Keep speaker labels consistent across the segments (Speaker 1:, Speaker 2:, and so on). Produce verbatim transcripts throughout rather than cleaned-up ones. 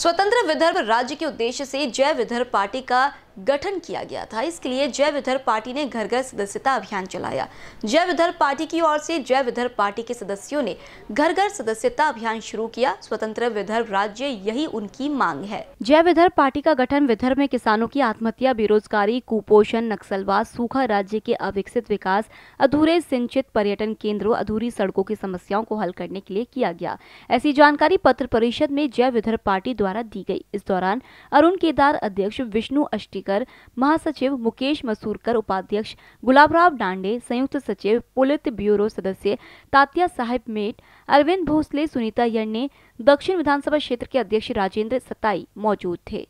Speaker 1: स्वतंत्र विदर्भ राज्य के उद्देश्य से जय विदर्भ पार्टी का गठन किया गया था। इसके लिए जय विदर्भ पार्टी ने घर घर सदस्यता अभियान चलाया। जय विदर्भ पार्टी की ओर से जय विदर्भ पार्टी के सदस्यों ने घर घर सदस्यता अभियान शुरू किया। स्वतंत्र विदर्भ राज्य, यही उनकी मांग है। जय विदर्भ पार्टी का गठन विदर्भ में किसानों की आत्महत्या, बेरोजगारी, कुपोषण, नक्सलवाद, सूखा, राज्य के अविकसित विकास, अधूरे सिंचित पर्यटन केंद्रों, अधूरी सड़कों की समस्याओं को हल करने के लिए किया गया। ऐसी जानकारी पत्र परिषद में जय विदर्भ पार्टी द्वारा दी गई। इस दौरान अरुण केदार अध्यक्ष, विष्णु अष्टिकर महासचिव, मुकेश मसूरकर उपाध्यक्ष, गुलाबराव डांडे संयुक्त सचिव, पुलित ब्यूरो सदस्य तात्या साहेब मेट, अरविंद भोसले, सुनीता यन्ने, दक्षिण विधानसभा क्षेत्र के अध्यक्ष राजेंद्र सताई मौजूद थे।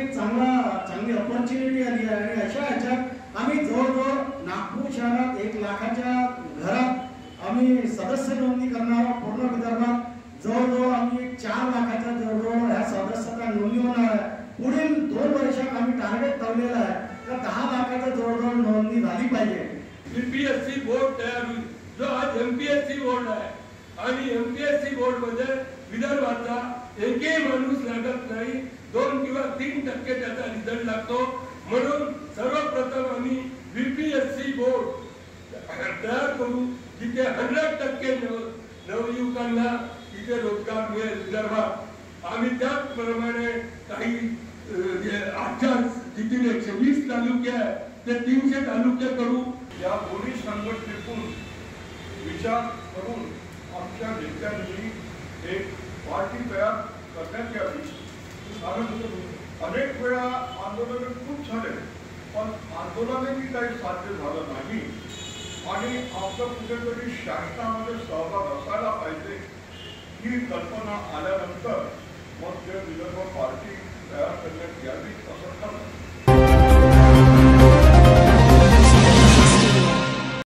Speaker 2: नागपूर शहरात एक लाखाच्या घरात आम्ही सदस्य नोंदणी करणार आहोत। पूर्ण विदर्भात जवळजवळ आम्ही चार लाखाच्या जवळजवळ ह्या सदस्यता नोंदणी होणार आहे। पुढील दोन वर्षात आम्ही टार्गेट ठेवलेलं आहे तर दहा लाखाच्या जवळजवळ नोंदणी झाली पाहिजे।
Speaker 3: यूपीएससी बोर्ड तयार होईल, जो आज एमपीएससी बोर्ड आहे आणि एमपीएससी बोर्ड मध्ये विदर्भाचा एकही माणूस लागत नाही। दोन किंवा तीन टक्के त्याचा रिझल्ट लागतो। म्हणून सर्वप्रथम आम्ही यूपीएससी बोर्ड तयार करू, जिथे शंभर टक्के नवयुवकांना इथे रोजगार मिळेल विदर्भात। आम्ही त्याचप्रमाणे काही आजच्या जिथे एकशे वीस तालुके आहेत ते तीनशे तालुके करू।
Speaker 4: या दोन्ही संघटनेतून विचार करून आमच्या नेत्यांनी एक पार्टी तयार करण्यात यावी। कारण अनेक वेळा आंदोलन खूप झाले, पण आंदोलनही काही साध्य झालं नाही आणि आपलं कुठेतरी शासनामध्ये सहभाग असायला पाहिजे ही कल्पना आल्यानंतर मग जय विदर्भ पार्टी तयार करण्यात यावी।